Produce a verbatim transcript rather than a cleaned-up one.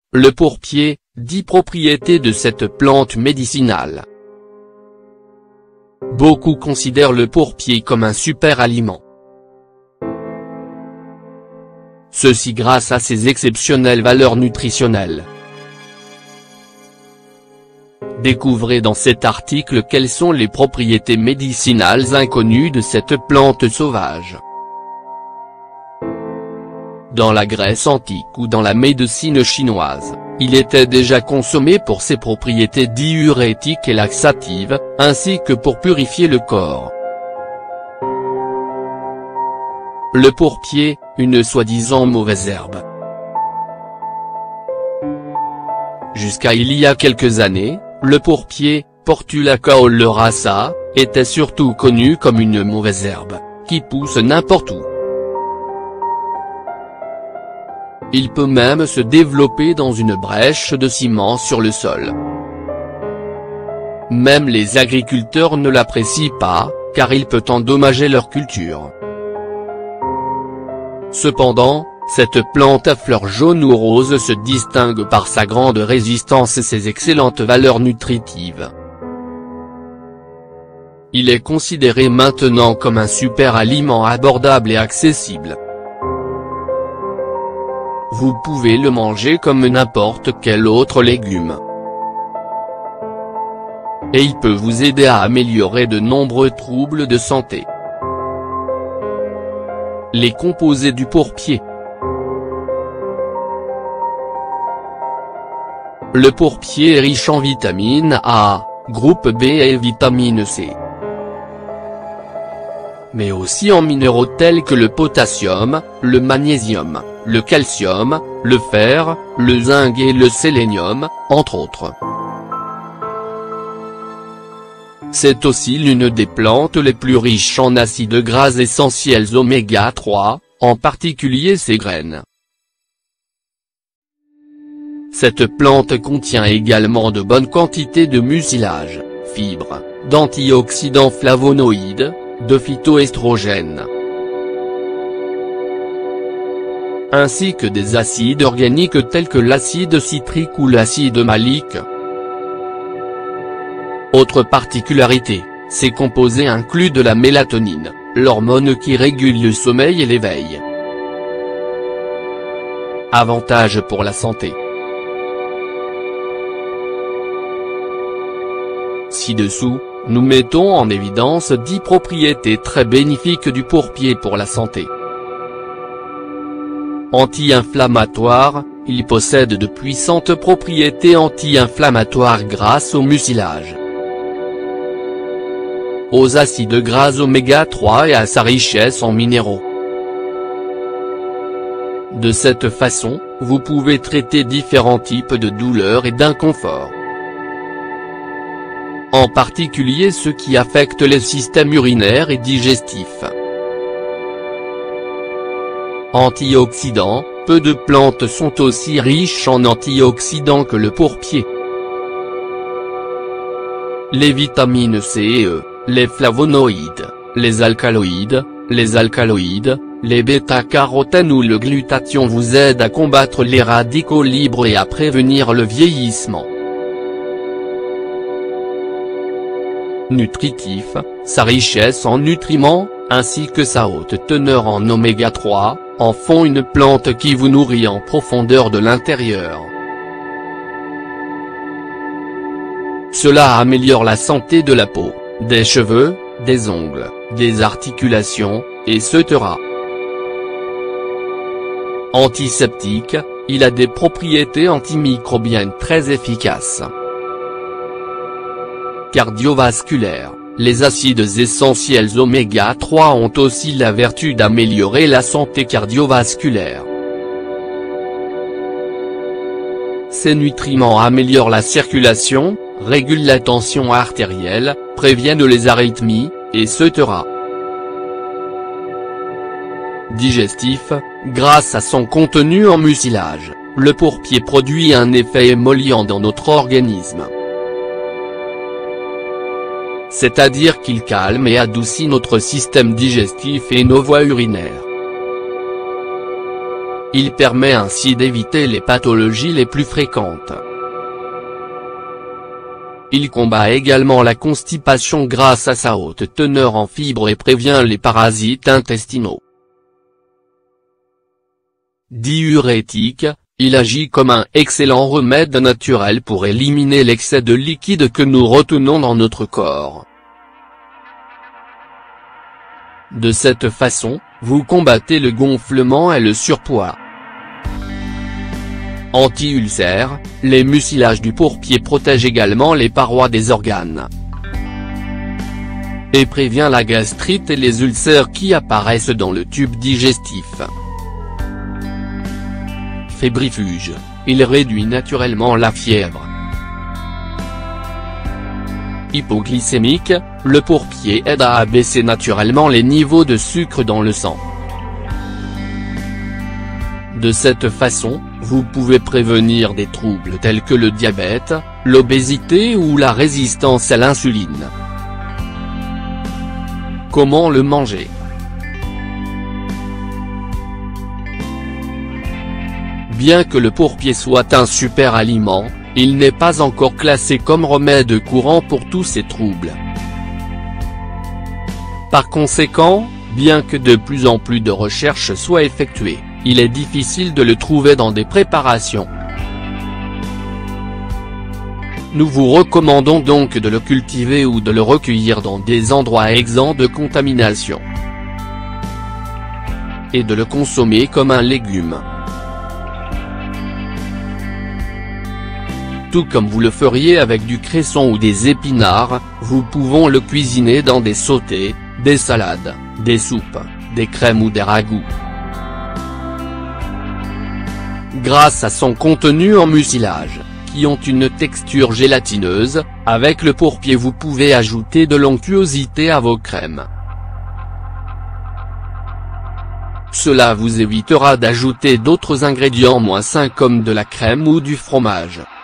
Le pourpier, dix propriétés de cette plante médicinale. Beaucoup considèrent le pourpier comme un super aliment. Ceci grâce à ses exceptionnelles valeurs nutritionnelles. Découvrez dans cet article quelles sont les propriétés médicinales inconnues de cette plante sauvage. Dans la Grèce antique ou dans la médecine chinoise, il était déjà consommé pour ses propriétés diurétiques et laxatives, ainsi que pour purifier le corps. Le pourpier, une soi-disant mauvaise herbe. Jusqu'à il y a quelques années, le pourpier, Portulaca oleracea, était surtout connu comme une mauvaise herbe, qui pousse n'importe où. Il peut même se développer dans une brèche de ciment sur le sol. Même les agriculteurs ne l'apprécient pas, car il peut endommager leur culture. Cependant, cette plante à fleurs jaunes ou roses se distingue par sa grande résistance et ses excellentes valeurs nutritives. Il est considéré maintenant comme un super aliment abordable et accessible. Vous pouvez le manger comme n'importe quel autre légume. Et il peut vous aider à améliorer de nombreux troubles de santé. Les composés du pourpier. Le pourpier est riche en vitamine A, groupe B et vitamine C. Mais aussi en minéraux tels que le potassium, le magnésium, le calcium, le fer, le zinc et le sélénium, entre autres. C'est aussi l'une des plantes les plus riches en acides gras essentiels oméga trois, en particulier ses graines. Cette plante contient également de bonnes quantités de mucilage, fibres, d'antioxydants flavonoïdes, de phytoestrogènes, ainsi que des acides organiques tels que l'acide citrique ou l'acide malique. Autre particularité, ces composés incluent de la mélatonine, l'hormone qui régule le sommeil et l'éveil. Avantages pour la santé. Ci-dessous, nous mettons en évidence dix propriétés très bénéfiques du pourpier pour la santé. Anti-inflammatoire, il possède de puissantes propriétés anti-inflammatoires grâce au mucilage, aux acides gras oméga trois et à sa richesse en minéraux. De cette façon, vous pouvez traiter différents types de douleurs et d'inconfort, en particulier ceux qui affectent les systèmes urinaires et digestifs. Antioxydants, peu de plantes sont aussi riches en antioxydants que le pourpier. Les vitamines C et E, les flavonoïdes, les alcaloïdes, les alcaloïdes, les bêta-carotènes ou le glutathion vous aident à combattre les radicaux libres et à prévenir le vieillissement. Nutritif, sa richesse en nutriments, ainsi que sa haute teneur en oméga trois, en font une plante qui vous nourrit en profondeur de l'intérieur. Cela améliore la santé de la peau, des cheveux, des ongles, des articulations, et cetera. Antiseptique, il a des propriétés antimicrobiennes très efficaces. Cardiovasculaire, les acides essentiels oméga trois ont aussi la vertu d'améliorer la santé cardiovasculaire. Ces nutriments améliorent la circulation, régulent la tension artérielle, préviennent les arythmies, et cetera. Digestif, grâce à son contenu en mucilage, le pourpier produit un effet émollient dans notre organisme. C'est-à-dire qu'il calme et adoucit notre système digestif et nos voies urinaires. il permet ainsi d'éviter les pathologies les plus fréquentes. Il combat également la constipation grâce à sa haute teneur en fibres et prévient les parasites intestinaux. Diurétique, il agit comme un excellent remède naturel pour éliminer l'excès de liquide que nous retenons dans notre corps. De cette façon, vous combattez le gonflement et le surpoids. Anti-ulcère, les mucilages du pourpier protègent également les parois des organes. Et prévient la gastrite et les ulcères qui apparaissent dans le tube digestif. Fébrifuge, il réduit naturellement la fièvre. Hypoglycémique, le pourpier aide à abaisser naturellement les niveaux de sucre dans le sang. De cette façon, vous pouvez prévenir des troubles tels que le diabète, l'obésité ou la résistance à l'insuline. Comment le manger? Bien que le pourpier soit un super aliment, il n'est pas encore classé comme remède courant pour tous ces troubles. Par conséquent, bien que de plus en plus de recherches soient effectuées, il est difficile de le trouver dans des préparations. Nous vous recommandons donc de le cultiver ou de le recueillir dans des endroits exempts de contamination. Et de le consommer comme un légume. Tout comme vous le feriez avec du cresson ou des épinards, vous pouvons le cuisiner dans des sautés, des salades, des soupes, des crèmes ou des ragoûts. Grâce à son contenu en mucilage, qui ont une texture gélatineuse, avec le pourpier vous pouvez ajouter de l'onctuosité à vos crèmes. Cela vous évitera d'ajouter d'autres ingrédients moins sains comme de la crème ou du fromage.